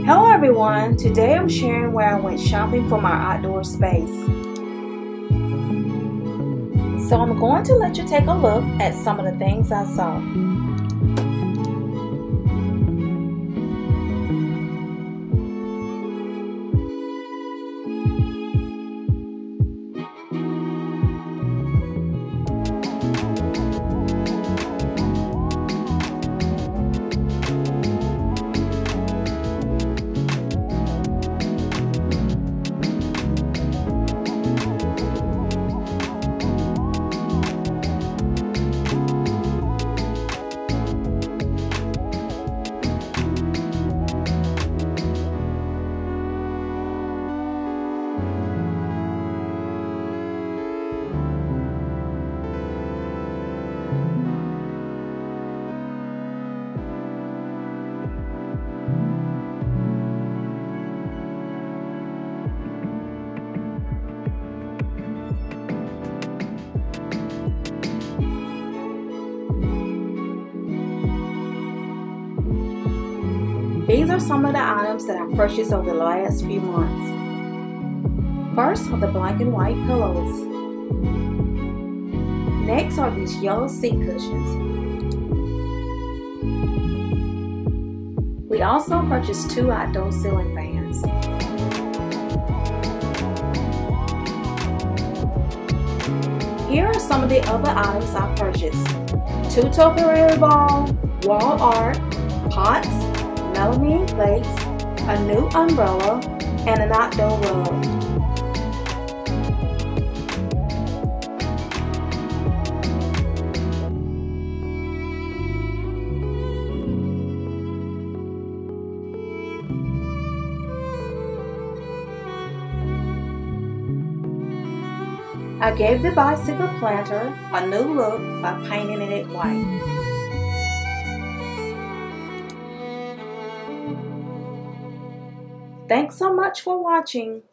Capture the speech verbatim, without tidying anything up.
Hello everyone, today I'm sharing where I went shopping for my outdoor space. So I'm going to let you take a look at some of the things I saw. These are some of the items that I purchased over the last few months. First are the black and white pillows. Next are these yellow seat cushions. We also purchased two outdoor ceiling fans. Here are some of the other items I purchased. Two topiary ball, wall art, pots, melamine plates, a new umbrella, and an outdoor rug. I gave the bicycle planter a new look by painting it white. Thanks so much for watching.